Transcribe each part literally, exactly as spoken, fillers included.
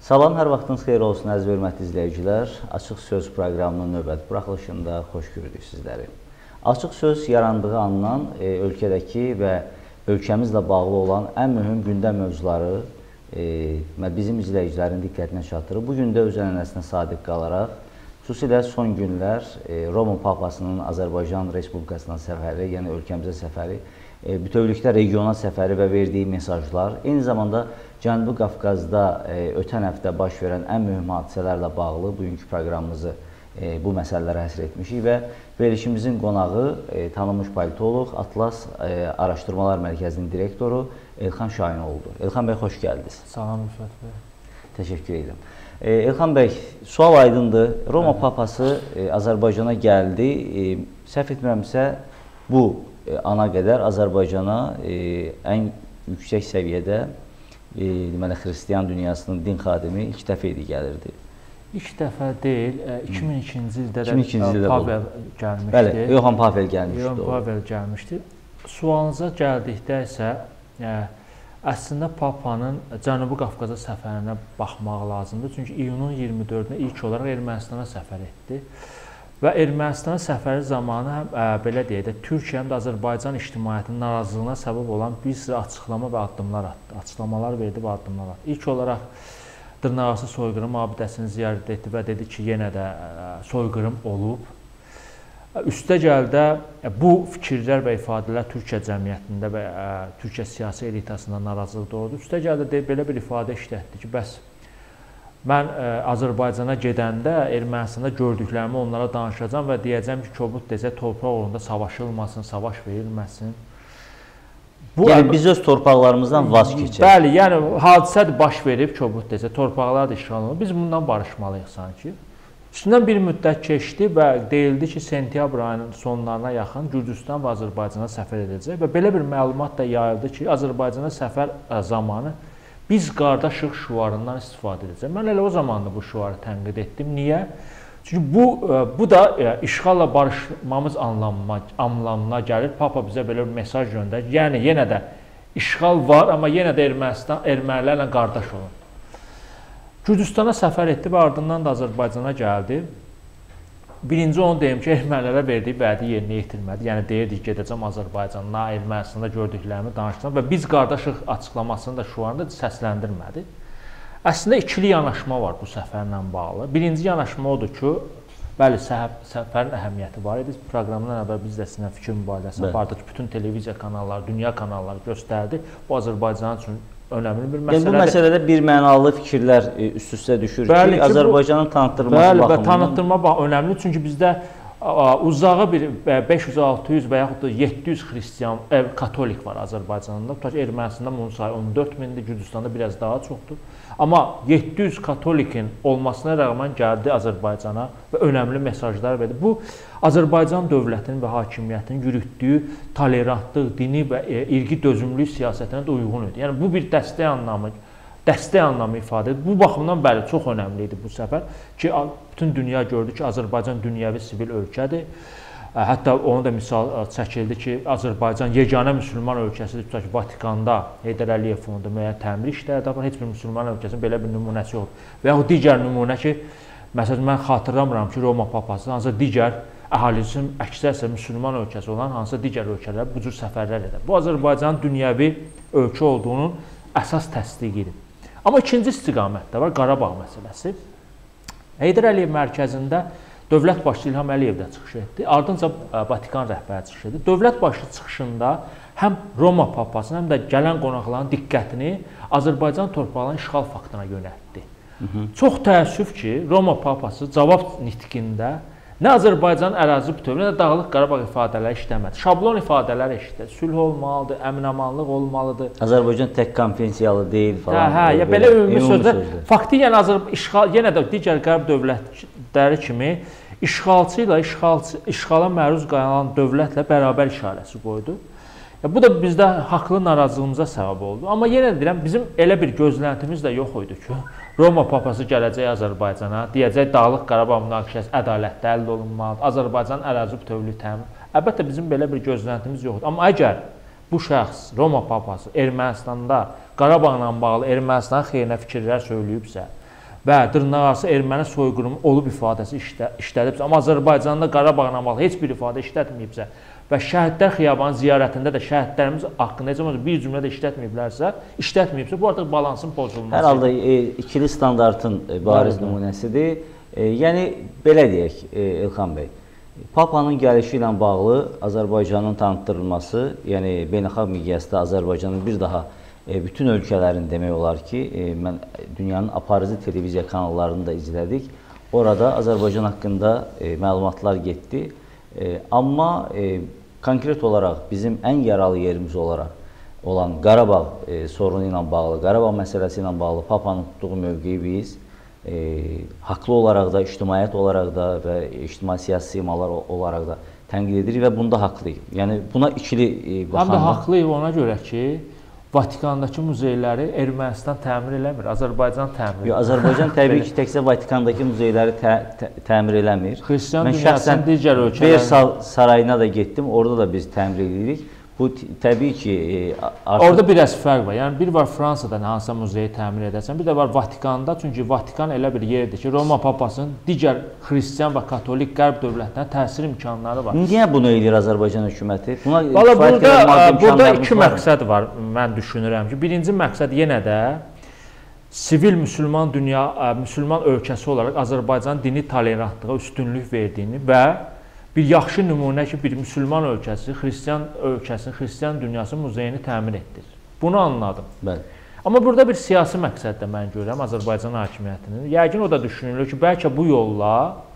Salam, hər vaxtınız xeyir olsun, əziz və hörmətli izləyicilər. Açıq Söz proqramının növbəti buraxılışında xoş gördük sizləri. Açıq Söz yarandığı andan e, ölkədəki və ölkəmizlə bağlı olan ən mühüm gündəm mövzuları e, bizim izləyicilərin diqqətinə çatdırır. Bugün də öz ənənəsinə sadiq qalaraq, xüsusilə son günlər e, Roma Papasının Azərbaycan Respublikasına səfəri, yəni ölkəmizə səfəri, e, bütövlükdə regional səfəri və verdiyi mesajlar, eyni zamanda Cənubi Qafqazda e, ötən həftə baş verən ən mühüm hadisələrlə bağlı bugünkü proqramımızı e, bu məsələlərə həsr etmişik və verilişimizin qonağı e, tanınmış politoloq, Atlas e, Araşdırmalar Mərkəzinin direktoru Elxan Şahin oldu. Elxan bəy, xoş gəldiniz. Salam Rüfət bəy. Təşəkkür edirəm. E, Elxan bəy, sual aydındır. Roma Bəli. Papası e, Azərbaycana gəldi. E, səhv etmirəmsə, bu e, ana qədər Azərbaycana e, ən yüksək səviyyədə E, deməli, xristiyan dünyasının din xadimi ilk dəfə idi gəlirdi. İlk dəfə deyil, iki min ikinci ildə də Pavel gəlmişdi. Bəli, Yoxan Pavel gəlmişdi. Yoxan Pavel gəlmişdi. Sualınıza gəldikdə isə, yəni, əslində Papanın Cənubi Qafqaza səfərinə baxmaq lazımdır. Çünki iyunun iyirmi dördünə ilk olaraq Ermənistana səfər etdi. Və Ermənistana səfəri zamanı həm ə, belə deyək də, Türkiyə həm də Azərbaycan ictimaiyyətinin narazılığına səbəb olan bir sıra açıqlama və addımlar atdı. Açıqlamalar verdi və addımlar atdı. İlk olaraq dırnaqarası soyqırım abidəsini ziyarət etdi və dedi ki, yenə də ə, soyqırım olub. Üstəgəldə bu fikirlər və ifadələr Türkiyə cəmiyyətində və ə, Türkiyə siyasi elitasında narazılıq doğurdu. Üstəgəldə belə bir ifadə işlətdi ki, bəs mən ə, Azərbaycana gedəndə Ermənistanda gördüklərimi onlara danışacağam və deyəcəm ki, kobud desə torpaq uğrunda savaşılmasın, savaş verilməsin. Bu, yəni biz öz torpaqlarımızdan vaz keçək. Bəli, yəni hadisədir baş verib, kobud desə torpaqlar da işğal olunur. Biz bundan barışmalıyıq sanki. Üstündən bir müddət keçdi və deyildi ki, sentyabr ayının sonlarına yaxın Gürcüstan və Azərbaycana səfər edəcək və belə bir məlumat da yayıldı ki, Azərbaycana səfər zamanı biz qardaşıq şüarından istifadə edəcək. Mən elə o zaman da bu şüarı tənqid etdim. Niyə? Çünki bu, bu da işğalla barışmamız anlamına, anlamına gəlir. Papa bizə belə bir mesaj göndərir. Yəni, yenə də işğal var, amma yenə də Ermənistan, ermənilərlə qardaş olun. Gürcüstana səfər etdi və ardından da Azərbaycana gəldi. Birinci onu deyim ki, ermənilərə verdiyi vədi yerinə yetirmədi. Yəni, deyirdik, gedəcəm Azərbaycanla, Ermənistanda gördüklərimi danışacağım və biz qardaşıq açıqlamasını da şu anda səsləndirmədi. Əslində, ikili yanaşma var bu səfərlə bağlı. Birinci yanaşma odur ki, bəli, səfərin əhəmiyyəti var idi. Proqramdan əvvəl biz də sizinlə fikir mübadiləsi apardı ki, bütün televiziya kanalları, dünya kanalları göstərdi. Bu, Azərbaycan üçün önəmli bir məsələdir. Yəni, bu məsələdə bir mənalı fikirlər üst-üstə düşür bəli, ki, ki Azərbaycanın tanıtdırması bəli, baxımından. Tanıtdırma bax, önəmli, çünki bizdə uzağı bir beş yüz altı yüz və yaxud da yeddi yüz xristiyan, ev, katolik var Azərbaycanda. Tutaq ki, Ermənistanda bunun sayı on dörd mindir, Gürcüstanda biraz daha çoxdur. Amma yeddi yüz katolikin olmasına rəğmən gəldi Azərbaycana və önəmli mesajlar verdi. Bu, Azərbaycan dövlətinin və hakimiyyətinin yürütdüyü tolerantlıq, dini və e, irqi dözümlülük siyasətinə də uyğun idi. Yəni, bu bir dəstək anlamı, dəstək anlamı ifadə edir. Bu baxımdan bəli, çox önəmli idi bu səfər ki, bütün dünya gördü ki, Azərbaycan dünyəvi sivil ölkədir. Hətta onu da misal çəkildi ki, Azərbaycan yeganə müsəlman ölkəsidir. Tutaq ki, Vatikanda Heydər Əliyev fonunda müəyyən təmir işləri də var. Heç bir müsəlman ölkəsinin belə bir nümunəsi yoxdur. Və yaxud digər nümunə ki, məsələn, mən xatırlamıram ki, Roma Papası hansısa digər əhalisinin əksərsə müsəlman ölkəsi olan hansısa digər ölkələrə bu cür səfərlər edir. Bu, Azərbaycanın dünyəvi ölkə olduğunun əsas təsdiqidir. Amma ikinci istiqamətdə var, Qarabağ məsələsi. Heydər Əliyev mərkəzində dövlət başçı İlham Əliyev də çıxış etdi. Ardınca Vatikan rəhbəri çıxış etdi. Dövlət başçı çıxışında həm Roma Papasının, həm də gələn qonaqların diqqətini Azərbaycan torpaqlarının işğal faktına yönəltdi. Hı -hı. Çox təəssüf ki, Roma Papası cavab nitqində nə Azərbaycan ərazi bütövlüyü, nə də Dağlıq Qarabağ ifadələri işləmədi. Şablon ifadələr eşitdi. Sülh olmalıdır, əmin-amanlıq olmalıdır. Azərbaycan tək konfensiyalı deyil falan. Hə, hə, ya belə ümumi sözlər. Faktiyən Azərbaycan işğal, yenə də digər qərb dövlətləri kimi işğalçı ilə işğalçı, işğala məruz qalan dövlətlə bərabər işarəsi qoydu. Ya, bu da bizdə haqlı narazılığımıza səbəb oldu. Amma yenə deyirəm, bizim elə bir gözləntimiz də yox idi ki, Roma Papası gələcək Azərbaycana, deyəcək Dağlıq Qarabağ münaqişəsi ədalətlə həll olunmalıdır, Azərbaycan ərazi bütövlüyü təmin. Əlbəttə bizim belə bir gözləntimiz yoxdur. Amma əgər bu şəxs Roma Papası Ermənistanda Qarabağla bağlı Ermənistan xeyrinə fikirlər söyləyibsə və dırnaqarası erməni soyqırımı olub ifadəsi işlə, işlədibsə, amma Azərbaycanda Qarabağla bağlı heç bir ifadə işlətməyibsə və şəhidlər xiyabanı ziyarətində də şəhidlərimiz haqqında heç olmasa bir cümlə də işlətməyiblərsə, işlətməyibsə, bu artıq balansın pozulması. Hər halda e, ikili standartın bariz nümunəsidir. E, yəni, belə deyək, e, İlxan bəy, Papanın gəlişi ilə bağlı Azərbaycanın tanıtdırılması, yəni beynəlxalq miqyasda Azərbaycanın bir daha e, bütün ölkələrin demək olar ki, e, mən dünyanın aparıcı televiziya kanallarını da izlədik. Orada Azərbaycan haqqında e, məlumatlar getdi. E, amma e, konkret olaraq bizim ən yaralı yerimiz olaraq olan Qarabağ e, sorunu ilə bağlı, Qarabağ məsələsi ilə bağlı Papanın tutduğu mövqeyi biz e, haqlı olaraq da, ictimaiyyət olaraq da və ictimai siyasi simalar olaraq da tənqid edirik və bunda haqlıyıq. Yəni buna ikili e, baxanda... Həm də haqlıyıq ona görə ki, Vatikandakı muzeyləri Ermənistan təmir eləmir, Azərbaycan təmir edir. Azərbaycan təbii ki, təkcə Vatikandakı muzeyləri tə, tə, təmir eləmir. Xristian dünyasının digər ölkələrində. Versal sarayına da getdim, orada da biz təmir edirik. Bu təbii ki, artıq... Orada biraz fərq var. Yəni bir var Fransada hansısa muzeyi təmir edəsən, bir də var Vatikanda. Çünki Vatikan elə bir yerdir ki, Roma papasının digər xristian və katolik qərb dövlətlərinə təsir imkanları var. Niyə bunu eləyir Azərbaycan hökuməti? Buna Valla burada, burada iki məqsəd var, mən düşünürəm ki. Birinci məqsəd yenə də sivil müsəlman dünya, müsəlman ölkəsi olaraq Azərbaycanın dini tolerantlığa üstünlük verdiyini və bir yaxşı nümunə ki, bir müsəlman ölkəsi, xristian ölkəsinin, xristian dünyasının muzeyini təmin etdir. Bunu anladım. Bəli. Amma burada bir siyasi məqsəd də mən görürəm Azərbaycan hakimiyyətinin. Yəqin o da düşünülür ki, bəlkə bu yolla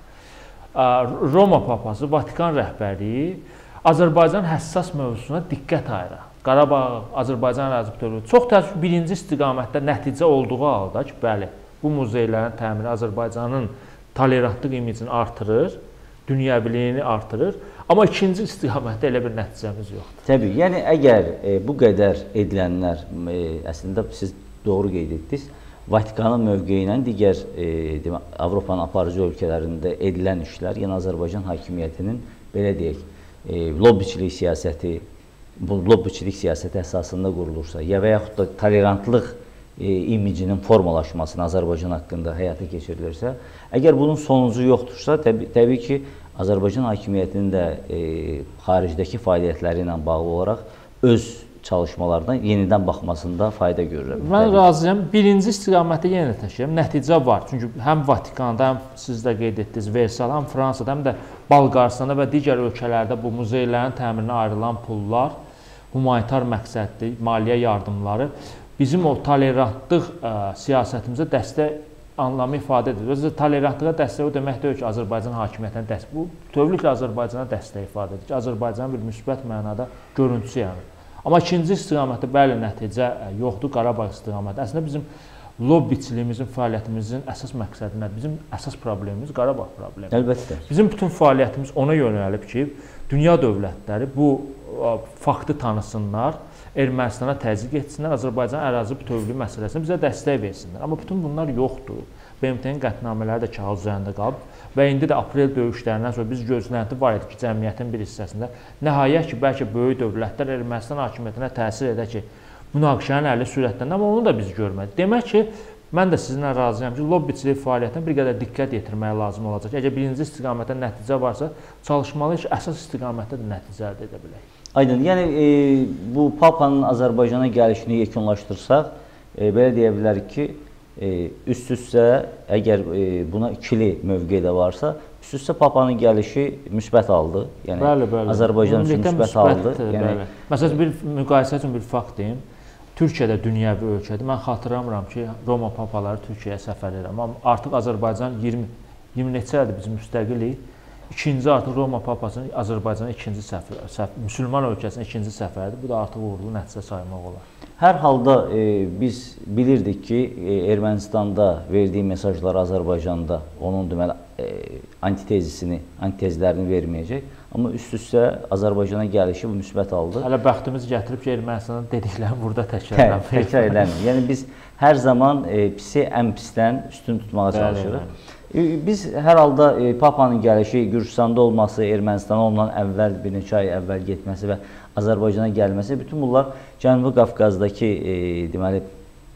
Roma papası, Vatikan rəhbərliyi Azərbaycan həssas mövzusuna diqqət ayırır. Qarabağ, Azərbaycan ərazi bütövlüyü. Çox təəssüf birinci istiqamətdə nəticə olduğu halda ki, bəli, bu muzeylərin təmiri Azərbaycanın tolerantlıq imicini artırır, dünyəviliyini artırır. Amma ikinci istiqamətdə elə bir nəticəmiz yoxdur. Təbii, yəni əgər e, bu qədər edilənlər, e, əslində siz doğru qeyd etdiniz, Vatikanın mövqeyi ilə digər e, Avropanın aparıcı ölkələrində edilən işlər, yəni Azərbaycan hakimiyyətinin, belə deyək, e, lobbiçilik siyasəti, bu lobbiçilik siyasəti əsasında qurulursa, ya və yaxud da tolerantlıq e, imicinin formalaşmasını Azərbaycan haqqında həyata keçirilirsə, əgər bunun sonucu yoxdursa, təbii, təbii ki, Azərbaycan hakimiyyətinin də e, xaricdəki fəaliyyətləri ilə bağlı olaraq öz çalışmalarına yenidən baxmasında fayda görürəm. Mən razıyam. Birinci istiqamətdə yenə də təşkil nəticə var. Çünki həm Vatikanda, həm siz də qeyd etdiniz, Versal, həm Fransada, həm də Balqaristanda və digər ölkələrdə bu muzeylərin təmirinə ayrılan pullar, humanitar məqsədli, maliyyə yardımları bizim o tolerantlıq ə, siyasətimizə dəstək anlamı ifadə edir. Özü tolerantlığa dəstək o demək deyil ki, Azərbaycan hakimiyyətinə dəstək. Bu bütövlüklə Azərbaycana dəstək ifadə edir ki, Azərbaycanın bir müsbət mənada görüntüsü yaranır. Amma ikinci istiqamətdə bəli nəticə yoxdur, Qarabağ istiqaməti. Əslində bizim lobbiçiliyimizin, fəaliyyətimizin əsas məqsədi nədir? Bizim əsas problemimiz Qarabağ problemi. Əlbəttə. Bizim bütün fəaliyyətimiz ona yönəlib ki, dünya dövlətləri bu faktı tanısınlar, Ermənistana təzyiq etsinlər, Azərbaycan ərazi bütövlüyü məsələsində bizə dəstək versinlər. Amma bütün bunlar yoxdur. B M T-nin qətnamələri də kağız üzərində qalıb və indi də aprel döyüşlərindən sonra biz gözlənti var idi ki, cəmiyyətin bir hissəsində nəhayət ki, bəlkə böyük dövlətlər Ermənistan hakimiyyətinə təsir edə ki, münaqişənin həlli sürətlənir, amma onu da biz görmədik. Demək ki, mən də sizinlə razıyam ki, lobbiçilik fəaliyyətinə bir qədər diqqət yetirməyə lazım olacaq. Əgər birinci istiqamətdə nəticə varsa, çalışmalıyıq ki, əsas istiqamətdə də nəticə əldə edə bilək. Aydın, yəni e, bu Papanın Azərbaycana gəlişini yekunlaşdırsaq, e, belə deyə bilərik ki, e, üst-üstə əgər e, buna ikili mövqe də varsa, üst-üstə Papanın gəlişi müsbət aldı. Yəni bəli, bəli. Azərbaycan üçün müsbət aldı. Yəni, məsələn, bir müqayisə üçün bir fakt deyim. Türkiyədə dünyəvi ölkədir. Mən xatırlamıram ki, Roma papaları Türkiyəyə səfər edir. Amma artıq Azərbaycan iyirmi, iyirmi neçə ildir bizim müstəqillik. İkinci artıq Roma papasının Azərbaycana ikinci səfər, səfər, müsəlman ölkəsinə ikinci səfərdir. Bu da artıq uğurlu nəticə saymaq olar. Hər halda e, biz bilirdik ki, e, Ermənistanda verdiyi mesajlar Azərbaycanda onun deməli e, antitezisini, antitezlərini verməyəcək. Amma üst-üstə Azərbaycana gəlişi bu müsbət aldı. Hələ bəxtimiz gətirib ki, Ermənistanın dediklərini burada təkrarlamayıq. Hə, təkrar eləmir. Yəni biz hər zaman e, pisi ən pisdən üstün tutmağa çalışırıq. Biz hər halda e, Papanın gəlişi, Gürcüstanda olması, Ermənistana ondan əvvəl bir neçə ay əvvəl getməsi və Azərbaycana gəlməsi, bütün bunlar Cənubi Qafqazdakı e, deməli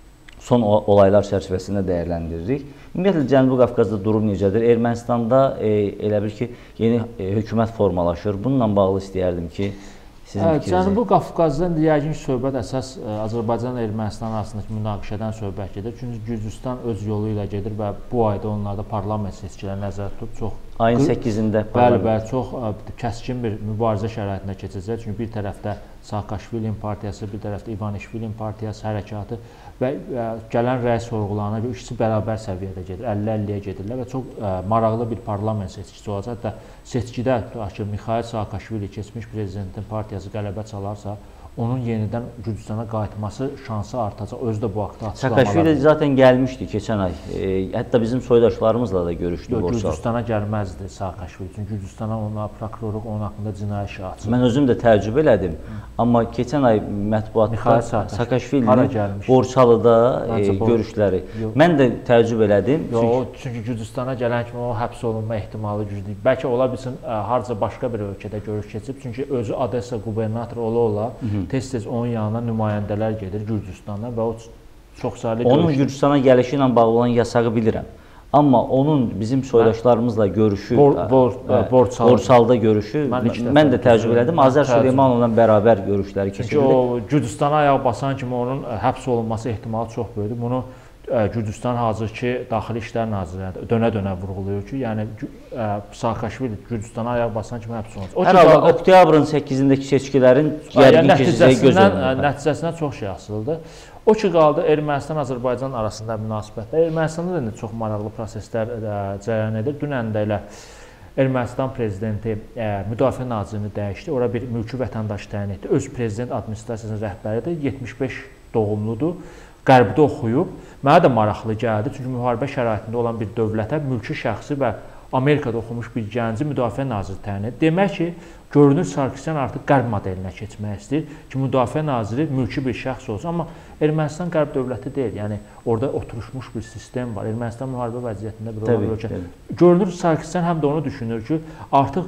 son olaylar çərçivəsində dəyərləndiririk. Ümumiyyətlə Cənubi Qafqazda durum necədir? Ermənistanda e, elə bil ki, yeni e, hökumət formalaşır. Bununla bağlı istəyərdim ki, sizin fikrinizi. Cənubi Qafqazdan yəqin ki, söhbət əsas Azərbaycan və Ermənistan arasındakı münaqişədən söhbət gedir. Çünki Gürcüstan öz yolu ilə gedir və bu ayda onlarda parlament seçkiləri nəzərdə tutub çox ayın səkkizində bəli, bəli, çox kəskin bir mübarizə şəraitində keçəcək. Çünki bir tərəfdə Saakashvilinin partiyası, bir tərəfdə İvanishvilinin partiyası hərəkatı və gələn rəy sorğularına görə ikisi bərabər səviyyədə gedir, əlli əlliyə gedirlər və çox ə, maraqlı bir parlament seçkisi olacaq. Hətta seçkidə ki, Mikhail Saakashvili keçmiş prezidentin partiyası qələbə çalarsa, onun yenidən Gürcüstana qayıtması şansı artacaq. Özü də bu haqda açıqlamalar. Saakashvili zaten gəlmişdi keçən ay. E, hətta bizim soydaşlarımızla da görüşdü. Yox, Gürcüstana gəlməzdi Saakashvili. Çünki Gürcüstana ona prokurorluq onun haqqında cinayət işi açıb. Mən özüm də təəccüb elədim. Hı. Amma keçən ay mətbuatda Saakashvilinin Borçalıda e, görüşləri. Yox. Mən də təəccüb elədim. Yox, çünki, çünki Gürcüstana gələn kimi o həbs olunma ehtimalı güclü. Bəlkə ola bilsin harca başqa bir ölkədə görüş keçib. Çünki özü Odessa qubernatoru ola-ola tez-tez onun yanına nümayəndələr gedir Gürcüstandan və o çox saylı onun görüş... Gürcüstana gəlişi ilə bağlı olan yasağı bilirəm. Amma onun bizim soydaşlarımızla görüşü, Bor, bor, Borçalı. Borçalıda görüşü, mən, mən də təəccüb elədim. Azər Süleymanovla bərabər görüşləri keçirdi. Çünki o Gürcüstana ayaq basan kimi onun həbs olunması ehtimalı çox böyükdür. Bunu Gürcüstan hazırki Daxili İşlər Nazirliyi dönə-dönə vurğulayır ki, yəni Saakashvili Gürcüstana ayaq basan kimi həbs olunacaq. Hər halda oktyabrın səkkizindəki seçkilərin yəqin keçəcəyi gözlənilir. Nəticəsindən çox şey asılıdır. O ki qaldı Ermənistan-Azərbaycan arasında münasibətlər. Ermənistanda da çox maraqlı proseslər cərəyan edir. Dünən də elə Ermənistan prezidenti müdafiə nazirini dəyişdi. Ora bir mülki vətəndaş təyin etdi. Öz prezident administrasiyasının rəhbəridir. yetmiş beş doğumludur. Qərbdə oxuyub. Mənə də maraqlı gəldi. Çünki müharibə şəraitində olan bir dövlətə mülki şəxsi və Amerikada oxumuş bir gənci müdafiə naziri təyin edir. Demək ki, görünür Sarkisyan artıq qərb modelinə keçmək istəyir ki, müdafiə naziri mülki bir şəxs olsun. Amma Ermənistan qərb dövləti deyil. Yəni orada oturmuş bir sistem var. Ermənistan müharibə vəziyyətində bir olan ölkə. Görünür Sarkisyan həm də onu düşünür ki, artıq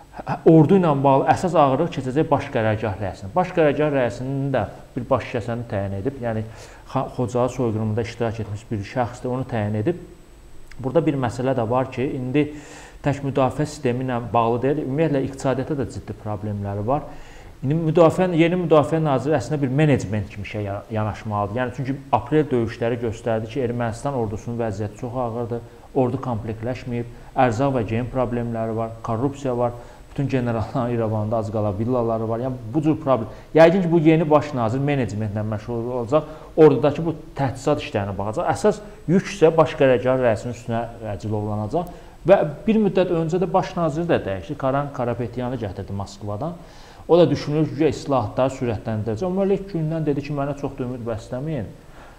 ordu ilə bağlı əsas ağırlıq keçəcək baş qərargah rəisinin. Baş qərargah rəisinin də bir baş kəsəni təyin edib. Yəni Xocalı soyqırımında iştirak etmiş bir şəxsdir, onu təyin edib. Burada bir məsələ də var ki, indi tək müdafiə sistemi ilə bağlı deyil, ümumiyyətlə iqtisadiyyata da ciddi problemləri var. İndi müdafiə, yeni müdafiə naziri əslində bir menecment kimi şey yanaşmalıdır. Yəni çünki aprel döyüşləri göstərdi ki, Ermənistan ordusunun vəziyyəti çox ağırdır, ordu komplektləşməyib, ərzaq və geyim problemləri var, korrupsiya var. Bütün generalların İrəvanda az qala villaları var. Yəni bu cür problem. Yəqin ki, bu yeni baş nazir menecmentlə məşğul olacaq. Ordudakı bu təchizat işlərinə baxacaq. Əsas yük isə baş qərargah rəisinin üstünə cilovlanacaq və bir müddət öncə də baş naziri də dəyişdi. Karan Karapetyanı gətirdi Moskvadan. O da düşünür ki, islahatları sürətləndirəcək. Amma ilk gündən dedi ki, mənə çox da ümid bəsləməyin.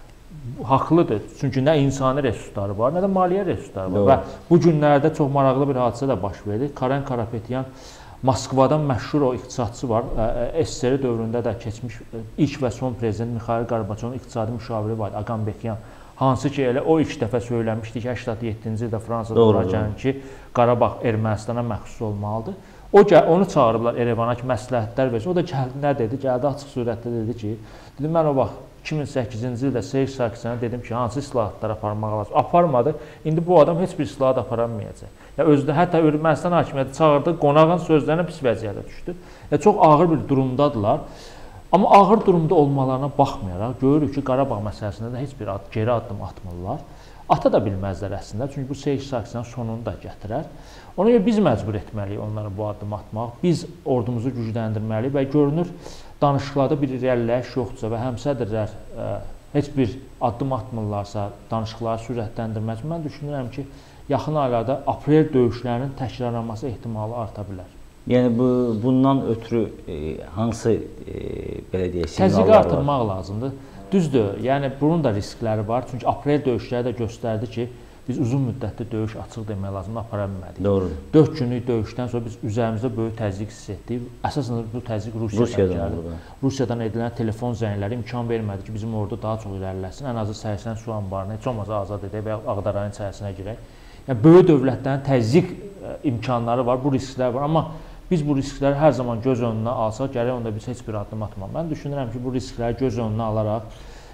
Haqlıdır. Çünki nə insani resursları var, nə də maliyyə resursları var. Doğru. Və bu günlərdə çox maraqlı bir hadisə də baş verdi. Karen Karapetyan Moskvadan məşhur o iqtisadçı var. S S R dövründə də keçmiş ilk və son prezident Mikhail Gorbaçovun iqtisadi müşaviri var, Agambekyan. Hansı ki, elə o ilk dəfə söyləmişdi ki, səksən yeddinci ildə Fransada olacaq ki, Qarabağ Ermənistana məxsus olmalıdır. O onu çağırıblar Erevana ki, məsləhətlər versin. O da gəldi, nə dedi? Gəldi açıq surətdə dedi ki, dedi mən o vaxt iki min səkkizinci ildə Seyir Sarkisyan'a dedim ki, hansı islahatlar aparmaq lazım. Aparmadı. İndi bu adam heç bir islahat aparamayacaq. Ya özdə hətta Ermənistan hakimiyyəti çağırdı, qonağın sözlərinə pis vəziyyətə düşdü. Ya çox ağır bir durumdadılar. Amma ağır durumda olmalarına baxmayaraq görürük ki, Qarabağ məsələsində də heç bir ad, geri addım atmırlar. Ata da bilməzlər əslində. Çünki bu Seyir Sarkisyan sonunu da gətirər. Ona görə biz məcbur etməliyik onlara bu addımı atmaq. Biz ordumuzu gücləndirməliyik və görünür danışıqlarda bir irəliləyiş yoxdursa və həmsədrlər ə, heç bir addım atmırlarsa, danışıqları sürətləndirmək üçün mən düşünürəm ki, yaxın aylarda aprel döyüşlərinin təkrarlanması ehtimalı arta bilər. Yəni bu bundan ötürü e, hansı e, belə deyək siqnallar var? Təzyiqi artırmaq lazımdır. Düzdür, yəni bunun da riskləri var. Çünki aprel döyüşləri də göstərdi ki, biz uzun müddətli döyüş açıq demək lazım, apara bilmədik. Doğrudur. dörd günlük döyüşdən sonra biz üzərimizdə böyük təzyiq hiss etdik. Əsasən bu təzyiq Rusiyadan, Rusiyadan gəldi. Rusiyadan edilən telefon zəngləri imkan vermədi ki, bizim ordu daha çox irəliləsin. Ən azı səksən su anbarını heç olmasa azad edək və Ağdarayın içərisinə girək. Yəni böyük dövlətlərin təzyiq imkanları var, bu risklər var. Amma biz bu riskləri hər zaman göz önünə alsaq, gərək onda biz heç bir addım atmaq. Mən düşünürəm ki, bu riskləri göz önünə alaraq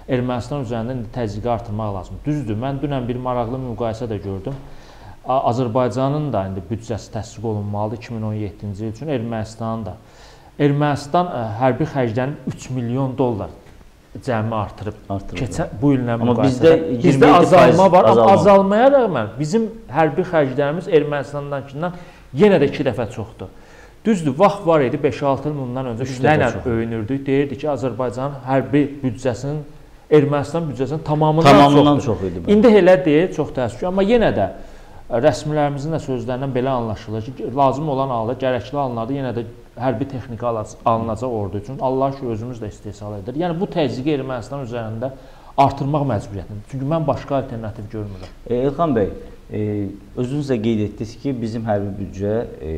Ermənistan üzərində indi təzyiqi artırmaq lazımdır. Düzdür, mən dünən bir maraqlı müqayisə də gördüm. Azərbaycanın da indi büdcəsi təsdiq olunmalıdır iki min on yeddinci il üçün, Ermənistanın da. Ermənistan hərbi xərclərini üç milyon dollar cəmi artırıb. Keçən bu illə müqayisədə. Bizdə, bizdə azalma var, amma azalmaya rəğmən bizim hərbi xərclərimiz Ermənistandankindən yenə də iki dəfə çoxdur. Düzdür, vaxt var idi, beş altı il bundan öncə şübhəylə öyünürdük. Deyirdi ki, Azərbaycanın hərbi büdcəsinin, Ermənistan büdcəsinin tamamından, tamamından çox idi. İndi elə deyil, çox təəssüf ki, amma yenə də rəsmilərimizin də sözlərindən belə anlaşılır ki, lazım olan halda, gərəkli hallarda yenə də hərbi texnika alınacaq ordu üçün. Allah ki, özümüz də istehsal edir. Yəni, bu təzyiqi Ermənistan üzərində artırmaq məcburiyyətində. Çünki mən başqa alternativ görmürəm. E, İlxan bəy, e, özünüz də qeyd etdiniz ki, bizim hərbi büdcə e,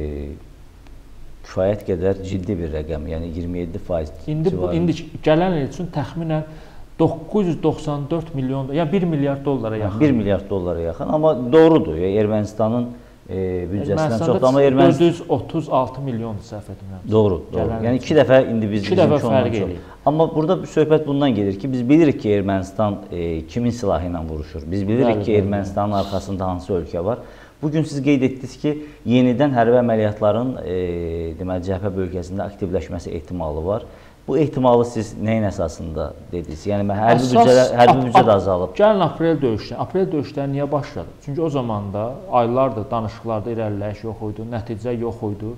kifayət qədər ciddi bir rəqəm, yəni iyirmi yeddi faiz İndi, bu, indi gələn il üçün təxminən doqquz yüz doxsan dörd milyon, yəni bir milyard dollara yaxın. bir milyard dollara yaxın, amma doğrudur. Ermənistanın e, büdcəsindən çoxdur, amma Ermənistan dörd yüz otuz altı milyon səhv etmirəm. Doğru, doğru. Yəni iki dəfə indi biz iki dəfə fərq eləyir. Amma burada söhbət bundan gedir ki, biz bilirik ki, Ermənistan e, kimin silahı ilə vuruşur. Biz bilirik ki, Ermənistanın arxasında hansı ölkə var. Bugün siz qeyd etdiniz ki, yenidən hərbi əməliyyatların e, deməli, cəbhə bölgəsində aktivləşməsi ehtimalı var. Bu ehtimalı siz nəyin əsasında dediniz? Yəni, hərbi büdcə, hərbi büdcə də azalıb. Gəlin aprel döyüşləri. Aprel döyüşləri niyə başladı? Çünki o zamanda aylardır danışıqlarda irəliləyiş yox idi, nəticə yox idi.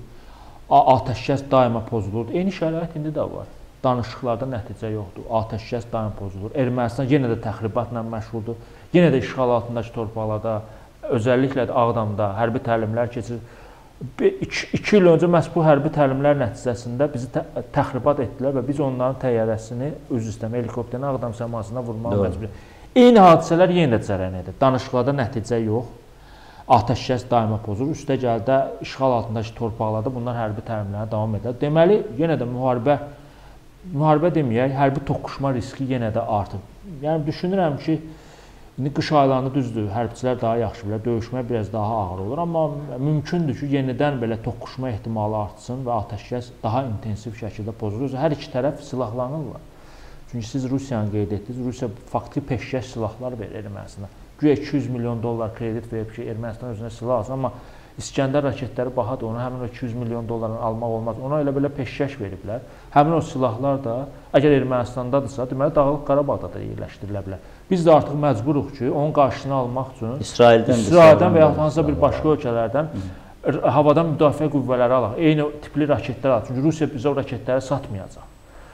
Atəşkəs daima pozulurdu. Eyni şərait indi də var. Danışıqlarda nəticə yoxdur. Atəşkəs daima pozulur. Ermənistan yenə də təxribatla məşğuldur. Yenə də işğal altındakı torpaqlarda, özəlliklə də Ağdamda hərbi təlimlər keçir. İki, iki il öncə məhz bu hərbi təlimlər nəticəsində bizi tə, təxribat etdilər və biz onların təyyarəsini üz üstəmə helikopterin Ağdam səmasına vurmağa məcbur. Eyni hadisələr yenə də cərəyan edir. Danışıqlarda nəticə yox. Atəşkəs daima pozulur. Üstə gəldə işğal altındakı torpaqlarda bunlar hərbi təlimlərə davam edir. Deməli, yenə də müharibə müharibə deməyək, hərbi toqquşma riski yenə də artıb. Yəni düşünürəm ki, İndi qış aylarında düzdür, hərbçilər daha yaxşı bilər, döyüşmək biraz daha ağır olur, amma mümkündür ki, yenidən belə toqquşma ehtimalı artsın və atəşkəs daha intensiv şəkildə pozulur. Hər iki tərəf silahlanırlar. Çünki siz Rusiyanı qeyd etdiniz, Rusiya faktiki peşkəş silahlar verir Ermənistana. Güya iki yüz milyon dollar kredit verib ki, Ermənistan özünə silah alsın, amma İskəndər raketləri bahadır, onu həmin o iki yüz milyon dollarını almaq olmaz. Ona elə belə peşkəş veriblər. Həmin o silahlar da, əgər Ermənistandadırsa, deməli Dağlıq Qarabağda da yerləşdirilə bilər. Biz də artıq məcburuq ki, onun qarşısını almaq üçün İsraildən, İsraildən və ya hansısa bir başqa ölkələrdən Hı. havadan müdafiə qüvvələri alaq. Eyni tipli raketlər alaq. Çünki Rusiya bizə o raketləri satmayacaq.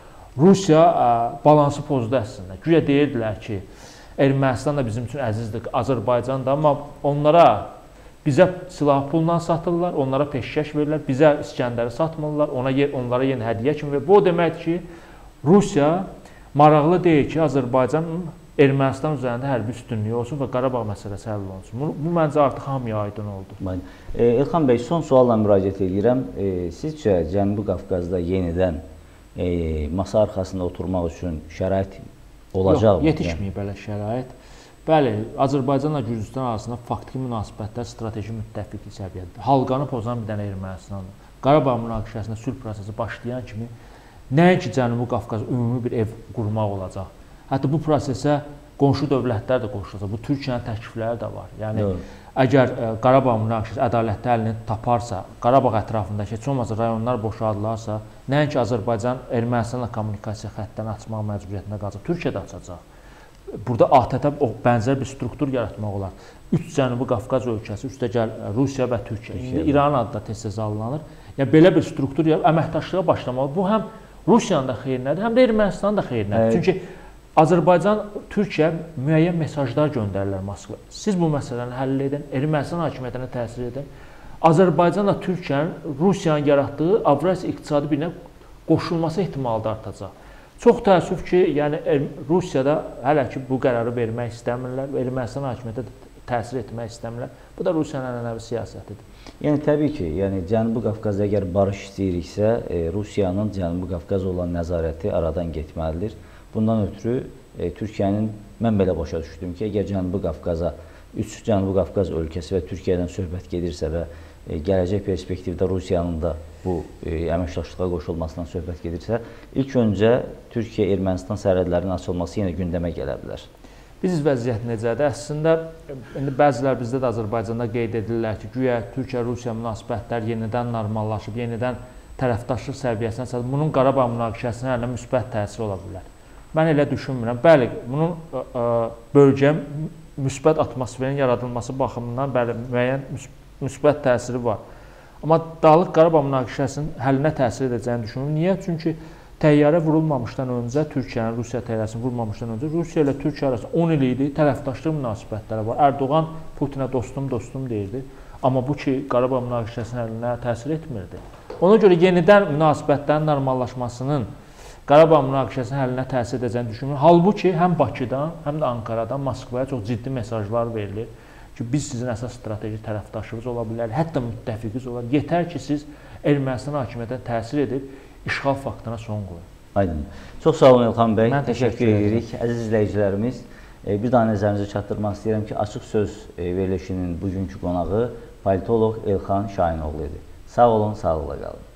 Rusiya ə, balansı pozdu əslində. Güya deyirdilər ki, Ermənistan da bizim üçün əzizdir, Azərbaycan da, amma onlara bizə silah pulla satırlar, onlara peşkəş verirlər, bizə İskəndəri satmırlar, ona onlara yenə hədiyyə kimi verir. Bu o deməkdir ki, Rusiya maraqlı deyil ki, Azərbaycanın Ermənistan üzərində hərbi üstünlüyü olsun və Qarabağ məsələsi həll olunsun. Bu, bu məncə artıq hamıya aydın oldu. E, İlxan bəy, son sualla müraciət edirəm. E, sizcə Cənubi Qafqazda yenidən e, masa arxasında oturmaq üçün şərait olacaq mı? Yox, yetişməyib belə şərait. Bəli, Azərbaycanla Gürcüstan arasında faktiki münasibətlər strateji müttəfiqlik səviyyədə. Halqanı pozan bir dənə Ermənistandır. Qarabağ münaqişəsində sülh prosesi başlayan kimi nəinki Cənubi Qafqaz ümumi bir ev qurmaq olacaq. Hətta bu prosesə qonşu dövlətlər də qoşulacaq. Bu Türkiyənin təklifləri də var. Yəni, Doğru. əgər ə, Qarabağ münaqişəsi ədalətli əlini taparsa, Qarabağ ətrafındakı heç olmasa rayonlar boşaldılarsa, nəinki Azərbaycan Ermənistanla kommunikasiya xəttini açmaq məcburiyyətində qalacaq. Türkiyə də açacaq. Burada A T T o bənzər bir struktur yaratmaq olar. Üç Cənubi Qafqaz ölkəsi, üstə gəl Rusiya və Türkiyə. İndi İran adı da tez-tez alınır. Yəni, belə bir struktur yaratıb əməkdaşlığa başlamalı. Bu həm Rusiyanın da xeyrinədir, həm də Ermənistanın da xeyrinədir. Çünki Azərbaycan, Türkiyə müəyyən mesajlar göndərirlər Moskva. Siz bu məsələni həll edin, Ermənistan hakimiyyətinə təsir edin. Azərbaycanla Türkiyənin Rusiyanın yaratdığı Avrasiya iqtisadi birinə qoşulması ehtimalı da artacaq. Çox təəssüf ki, yəni Rusiyada hələ ki bu qərarı vermək istəmirlər və Ermənistan hakimiyyətinə təsir etmək istəmirlər. Bu da Rusiyanın ənənəvi siyasətidir. Yəni təbii ki, yəni Cənubi Qafqazda əgər barış istəyiriksə, e, Rusiyanın Cənubi Qafqaz olan nəzarəti aradan getməlidir. Bundan ötürü e, Türkiyənin, mən belə başa düşdüm ki, əgər Cənubi Qafqaza, üç Cənubi Qafqaz ölkəsi və Türkiyədən söhbət gedirsə və e, gələcək perspektivdə Rusiyanın da bu bu əməkdaşlığa qoşulmasından söhbət gedirsə, ilk öncə Türkiyə-Ermənistan sərhədlərinin açılması yenə gündəmə gələ bilər. Biz vəziyyət necədir? Əslində, indi bəzilər bizdə də Azərbaycanda qeyd edirlər ki, güya Türkiyə-Rusiya münasibətləri yenidən normallaşıb, yenidən tərəfdaşlıq səviyyəsinə çatıb. Bunun Qarabağ münaqişəsinə hələ müsbət təsiri ola bilər. Mən elə düşünmürəm. Bəli, bunun bölgəyə müsbət atmosferin yaradılması baxımından bəli, müəyyən müsbət təsiri var. Amma Dağlıq Qarabağ münaqişəsinin həllinə təsir edəcəyini düşünürəm. Niyə? Çünki təyyarə vurulmamışdan öncə, Türkiyənin, Rusiya təyyarəsinin vurulmamışdan öncə Rusiya ilə Türkiyə arasında on il idi, tərəfdaşlıq münasibətləri var. Ərdoğan Putinə dostum, dostum deyirdi. Amma bu ki, Qarabağ münaqişəsinin həllinə təsir etmirdi. Ona görə yenidən münasibətlərin normallaşmasının Qarabağ münaqişəsinin həllinə təsir edəcəyini düşünürəm. Halbuki həm Bakıdan, həm də Ankaradan Moskvaya çox ciddi mesajlar verilir ki, biz sizin əsas strateji tərəfdaşınız ola bilər, hətta müttəfiqiz olar. Yetər ki, siz Ermənistan hakimiyyətinə təsir edib işğal faktına son qoyun. Aydın. Çox sağ olun İlxan bəy. Mən təşəkkür edirik. Əziz izləyicilərimiz, bir daha nəzərinizə çatdırmaq istəyirəm ki, Açıq Söz verilişinin bugünkü qonağı politoloq İlxan Şahinoğlu idi. Sağ olun, sağlıqla qalın.